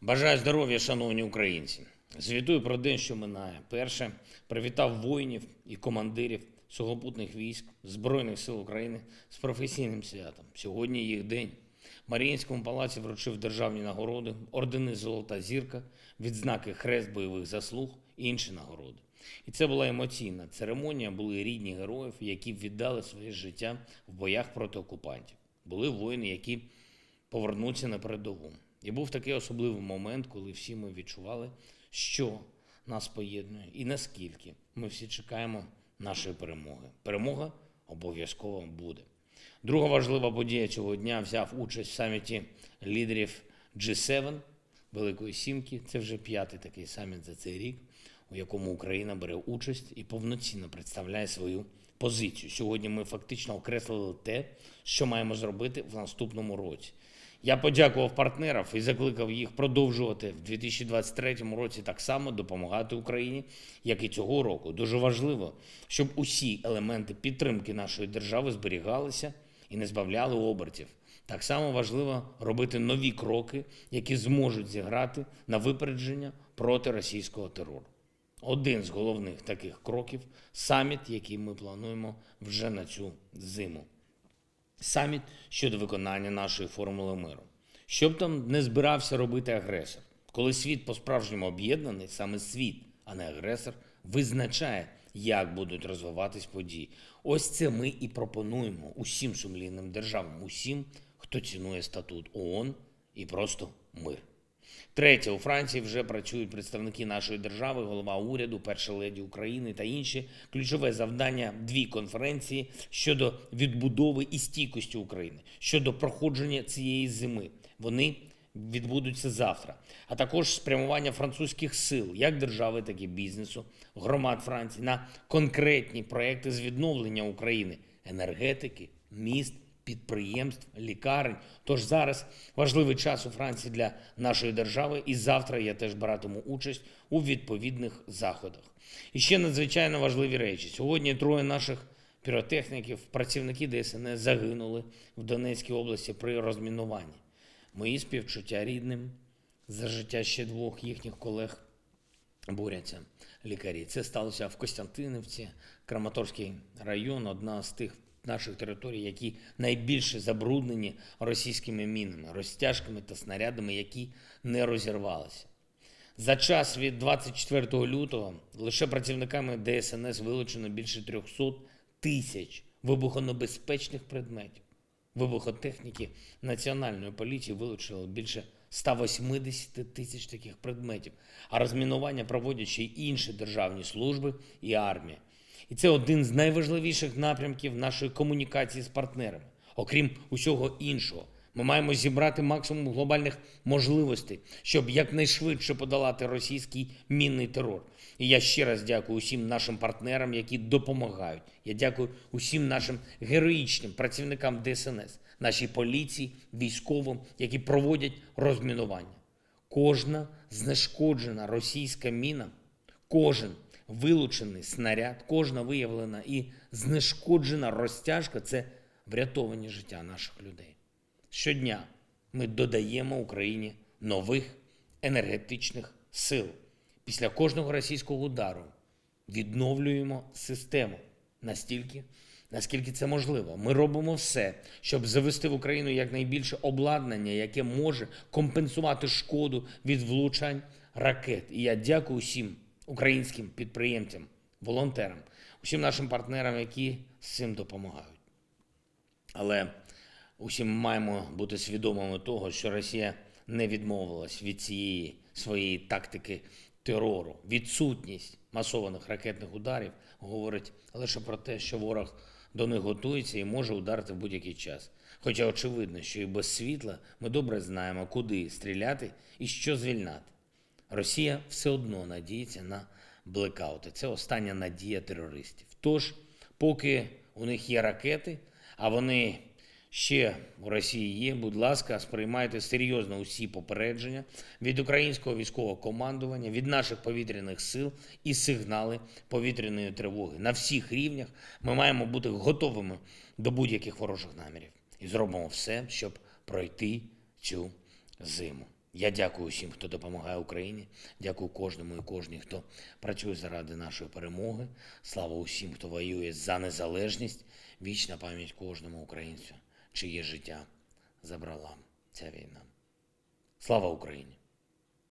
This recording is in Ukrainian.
Бажаю здоров'я, шановні українці. Звітую про день, що минає. Перше, привітав воїнів і командирів сухопутних військ Збройних сил України з професійним святом. Сьогодні їх день. В Маріїнському палаці вручив державні нагороди, ордени «Золота зірка», відзнаки «Хрест бойових заслуг» і інші нагороди. І це була емоційна церемонія, були рідні героїв, які віддали своє життя в боях проти окупантів. Були воїни, які повернуться на передову. І був такий особливий момент, коли всі ми відчували, що нас поєднує і наскільки ми всі чекаємо нашої перемоги. Перемога обов'язково буде. Друга важлива подія цього дня – взяв участь в саміті лідерів G7 Великої Сімки. Це вже 5-й такий саміт за цей рік, у якому Україна бере участь і повноцінно представляє свою позицію. Сьогодні ми фактично окреслили те, що маємо зробити в наступному році. Я подякував партнерам і закликав їх продовжувати в 2023 році так само допомагати Україні, як і цього року. Дуже важливо, щоб усі елементи підтримки нашої держави зберігалися і не збавляли обертів. Так само важливо робити нові кроки, які зможуть зіграти на випередження проти російського терору. Один з головних таких кроків – саміт, який ми плануємо вже на цю зиму. Саміт щодо виконання нашої формули миру. Що б там не збирався робити агресор, коли світ по-справжньому об'єднаний, саме світ, а не агресор, визначає, як будуть розвиватись події. Ось це ми і пропонуємо усім сумлінним державам, усім, хто цінує статут ООН і просто мир. Третє, у Франції вже працюють представники нашої держави, голова уряду, перша леді України та інші. Ключове завдання – 2 конференції щодо відбудови і стійкості України, щодо проходження цієї зими. Вони відбудуться завтра. А також спрямування французьких сил, як держави, так і бізнесу, громад Франції, на конкретні проекти з відновлення України, енергетики, міст, підприємств, лікарень. Тож зараз важливий час у Франції для нашої держави, і завтра я теж братиму участь у відповідних заходах. І ще надзвичайно важливі речі. Сьогодні 3 наших піротехніків, працівники ДСНС, загинули в Донецькій області при розмінуванні. Мої співчуття рідним, за життя ще 2 їхніх колег борються лікарі. Це сталося в Костянтинівці, Краматорський район, одна з тих наших територій, які найбільше забруднені російськими мінами, розтяжками та снарядами, які не розірвалися. За час від 24 лютого лише працівниками ДСНС вилучено більше 300 тисяч вибухонебезпечних предметів. Вибухотехніки Національної поліції вилучили більше 180 тисяч таких предметів, а розмінування проводять ще й інші державні служби і армія. І це один з найважливіших напрямків нашої комунікації з партнерами. Окрім усього іншого, ми маємо зібрати максимум глобальних можливостей, щоб якнайшвидше подолати російський мінний терор. І я ще раз дякую усім нашим партнерам, які допомагають. Я дякую усім нашим героїчним працівникам ДСНС, нашій поліції, військовим, які проводять розмінування. Кожна знешкоджена російська міна, кожен вилучений снаряд, кожна виявлена і знешкоджена розтяжка – це врятовані життя наших людей. Щодня ми додаємо Україні нових енергетичних сил. Після кожного російського удару відновлюємо систему настільки, наскільки це можливо. Ми робимо все, щоб завести в Україну якнайбільше обладнання, яке може компенсувати шкоду від влучань ракет. І я дякую усім українським підприємцям, волонтерам, усім нашим партнерам, які з цим допомагають. Але усім маємо бути свідомими того, що Росія не відмовилась від цієї своєї тактики терору. Відсутність масованих ракетних ударів говорить лише про те, що ворог до них готується і може ударити в будь-який час. Хоча очевидно, що і без світла ми добре знаємо, куди стріляти і що звільняти. Росія все одно надіється на блекаути. Це остання надія терористів. Тож, поки у них є ракети, а вони ще у Росії є, будь ласка, сприймайте серйозно усі попередження від українського військового командування, від наших повітряних сил і сигнали повітряної тривоги. На всіх рівнях ми маємо бути готовими до будь-яких ворожих намірів. І зробимо все, щоб пройти цю зиму. Я дякую усім, хто допомагає Україні. Дякую кожному і кожній, хто працює заради нашої перемоги. Слава усім, хто воює за незалежність. Вічна пам'ять кожному українцю, чиє життя забрала ця війна. Слава Україні!